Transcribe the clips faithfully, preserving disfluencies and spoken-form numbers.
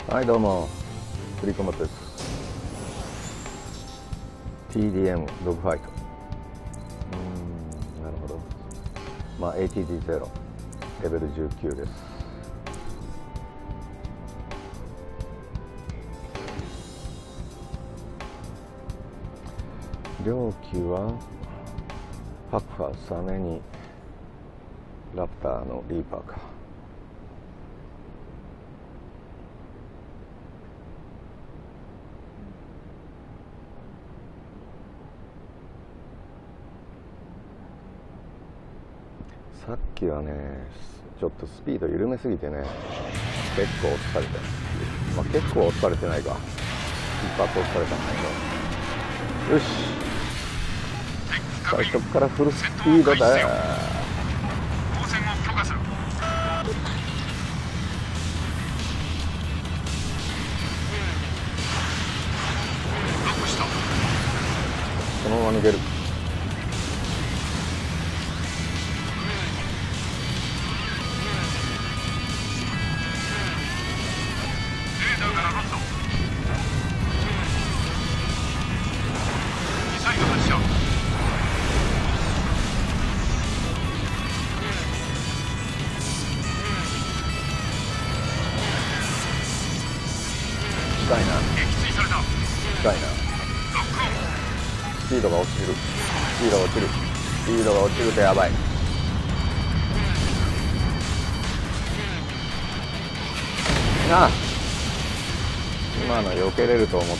はいどうも、フリコモトです。 ティーディーエム ドッグファイト。うーん、なるほど。まあ エーティーディーゼロ レベルじゅうきゅうです。猟機はパクファー、サメにラプターのリーパーか。さっきはね、ちょっとスピード緩めすぎてね、結構落とされた。まあ結構落とされてないか。一発落とされたんだけど。よし。最初からフルスピードだよ。このまま逃げる。近いな。近いな。スピードが落ちる。スピードが落ちる。スピードが落ちるとやばい。なあ。今の避けれると思って。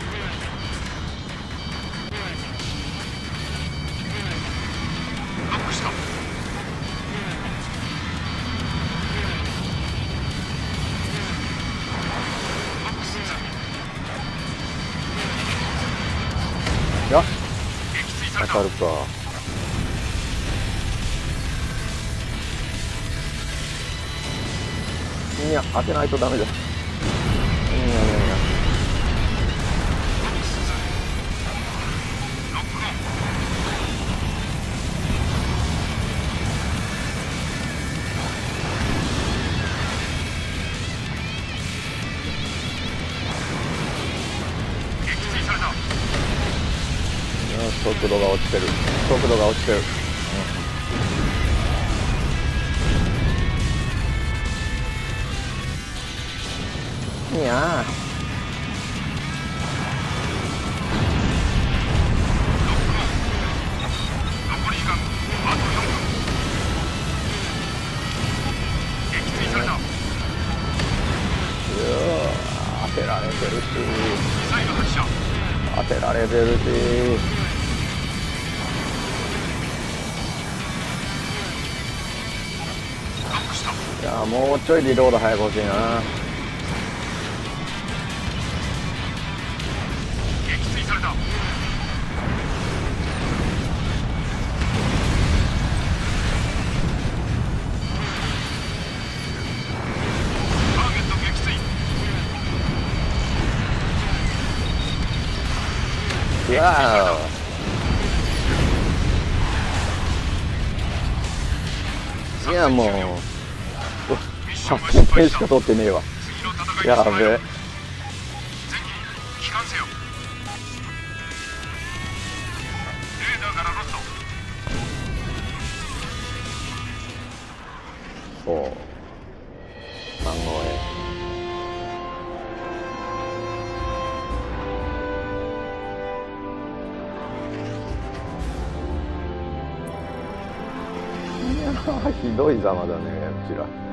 よし、当たるか。いや、当てないとダメだ。いやいやいや。速度が落ちてる。速度が落ちてる。うん、いや当てられてるし当てられてるしいやもうちょいリロード早く欲しいな。撃墜された。ターゲット撃墜。うわー、いやもうはちてんしか取ってねえわ。やべえ。そう。番号 A。いやひどいざまだね、うちら。